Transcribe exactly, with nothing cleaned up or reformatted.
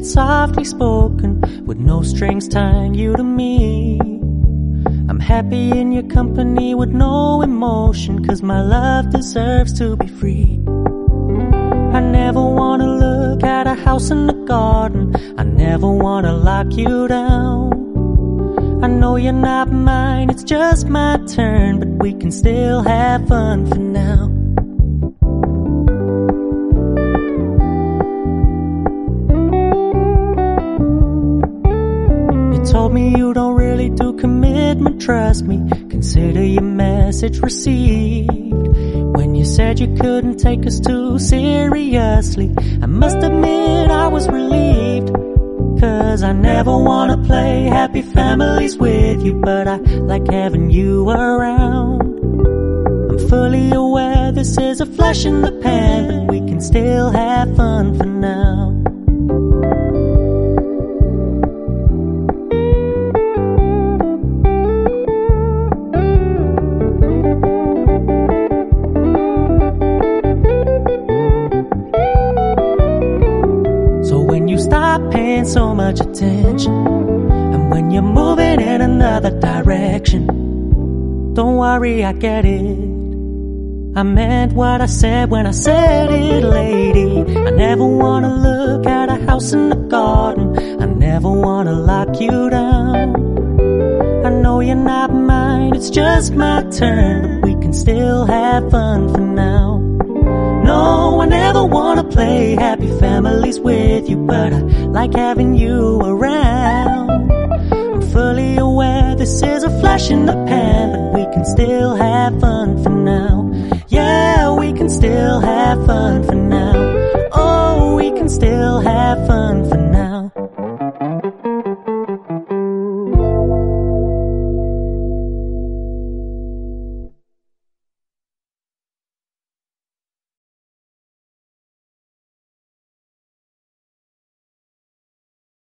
it's softly spoken, with no strings tying you to me. I'm happy in your company with no emotion, 'cause my love deserves to be free. I never wanna look at a house in the garden, I never wanna lock you down. I know you're not mine, it's just my turn, but we can still have fun for now. You told me you don't really do commitment, trust me, consider your message received. When you said you couldn't take us too seriously, I must admit I was relieved. 'Cause I never wanna play happy families with you, but I like having you around. I'm fully aware this is a flash in the pan, but we can still have fun for now. Paying so much attention, and when you're moving in another direction, don't worry, I get it. I meant what I said when I said it, lady. I never wanna look at a house in the garden, I never wanna lock you down. I know you're not mine, it's just my turn, but we can still have fun for now. No, I never wanna play happy families with you, but I like having you around. I'm fully aware this is a flash in the pan, but we can still have fun for now. Yeah, we can still have fun for now.